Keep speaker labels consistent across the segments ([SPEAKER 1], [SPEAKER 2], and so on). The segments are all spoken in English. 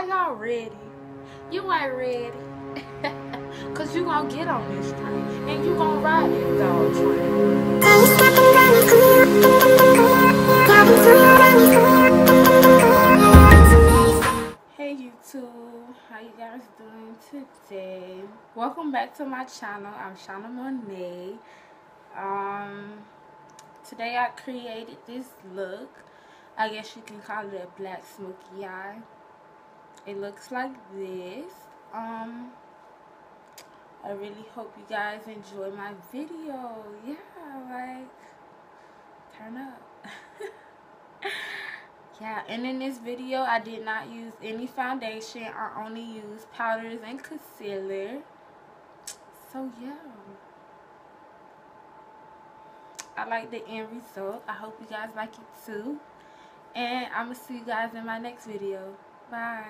[SPEAKER 1] y'all ready? You ain't ready. Cause you gonna get on this train and you gonna ride this dog train. Hey YouTube, how you guys doing today? Welcome back to my channel. I'm Shauna Monet. Today I created this look. I guess you can call it a black smoky eye. It looks like this. I really hope you guys enjoy my video. Yeah, like, turn up. Yeah, and in this video I did not use any foundation. I only used powders and concealer. So yeah, I like the end result. I hope you guys like it too. And I'm gonna see you guys in my next video. Bye.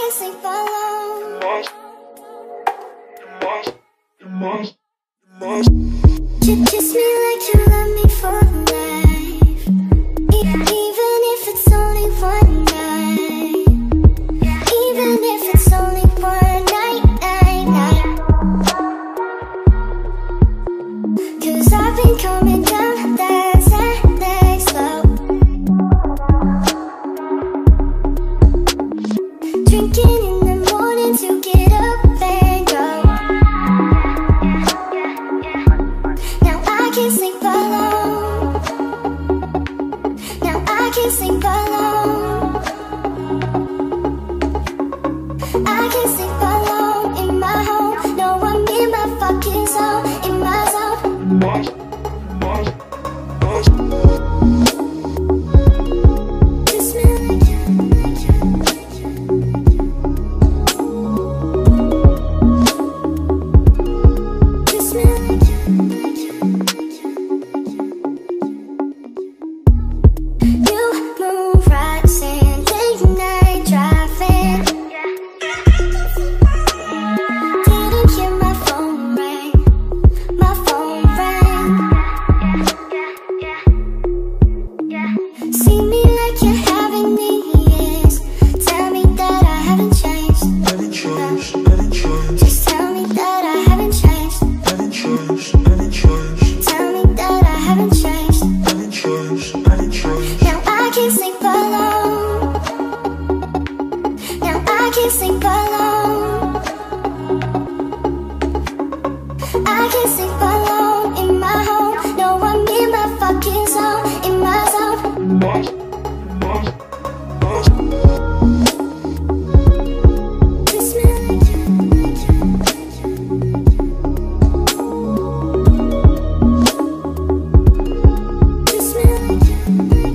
[SPEAKER 2] can't sleep alone. Kiss me like you love me for life, even if it's only one night, even if it's only one night. 'Cause I've been coming down that slow, drinking in the morning to get up and go. Now I can't sleep alone. Now I can't sleep alone. I can't sleep alone in my home. No, I'm in my fucking zone, in my zone. Kiss me like you. Kiss me like you. You move right, saying late night driving. Didn't hear my phone ring. My phone rang. See me like you're having me, yes. Tell me that I haven't changed. Just tell me that I haven't changed. Tell me that I haven't changed. Now I can't sleep alone. Now I can't sleep alone. I can't sleep alone in my home. No, I'm in my fucking zone, in my zone. Kiss me like you. Kiss me like you.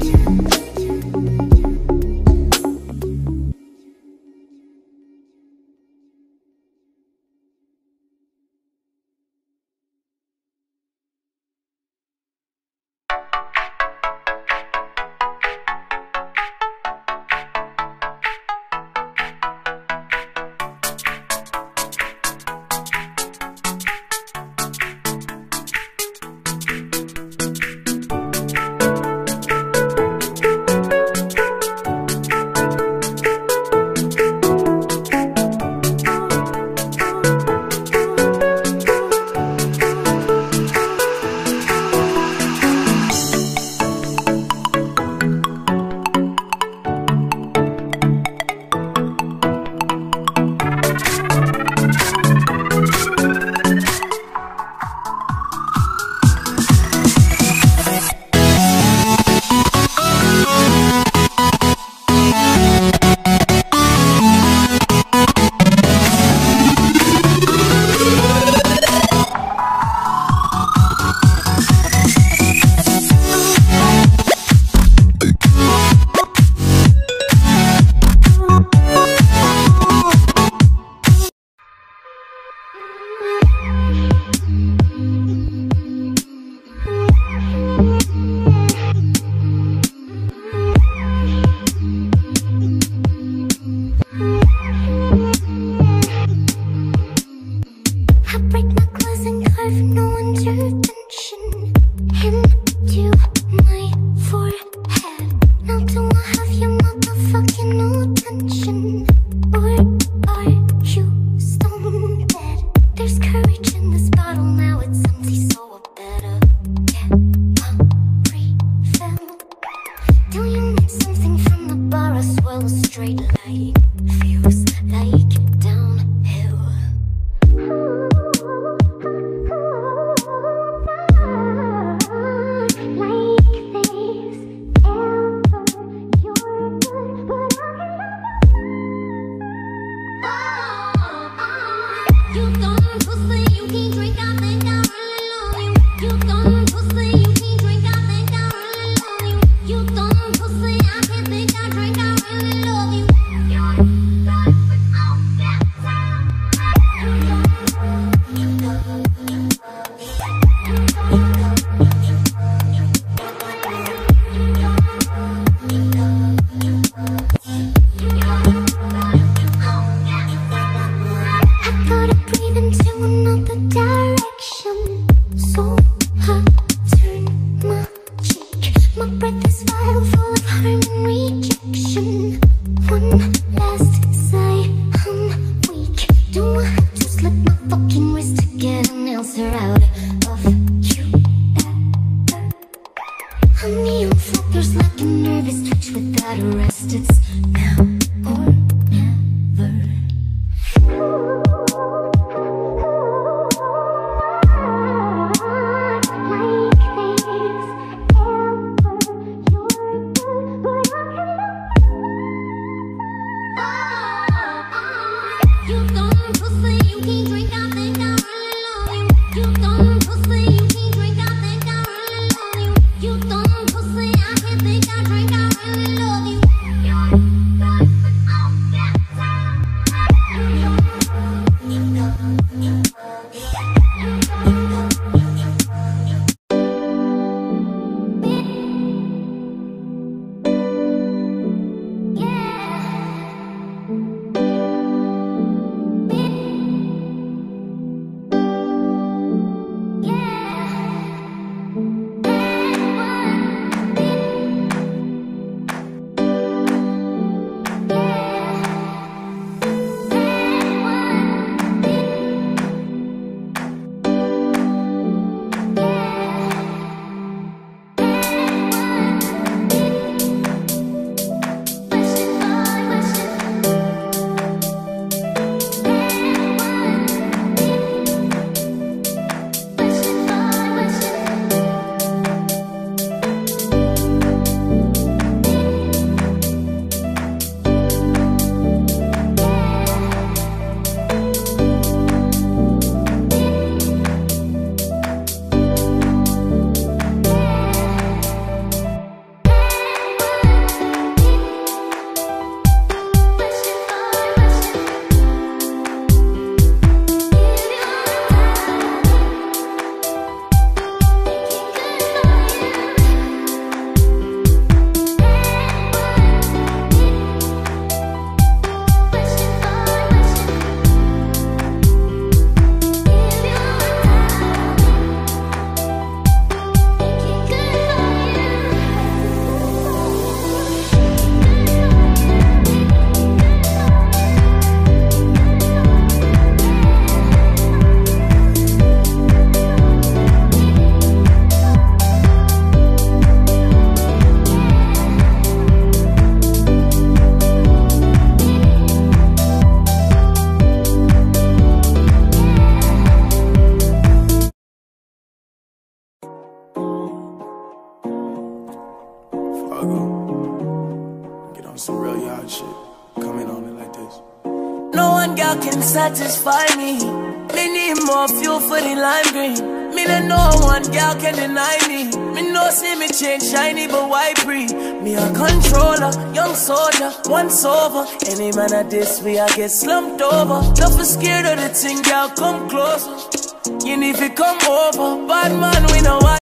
[SPEAKER 2] I break my claws and carve no intervention into my forehead. Now do I have your motherfucking attention? Or are you stone dead? There's courage in this bottle, now it's empty, so I better get a refill. Do you need something from the bar? I swell a straight line, feels like downhill. You write this file full of harm and rejection. One last sigh, I'm weak. Do I have to slip my fucking wrist to get an answer out of you? Honey, on flickers like a nervous twitch without a rest. It's now or never.
[SPEAKER 3] Get on some real yard shit. Coming on it like this.
[SPEAKER 4] No one girl can satisfy me. Me need more fuel for the lime green. Me no one girl can deny me. Me no see me change shiny but white pre. Me a controller, young soldier, once over. Any man at this way I get slumped over. Don't be scared of the thing, girl, come closer. You need to come over. Bad man, we know why.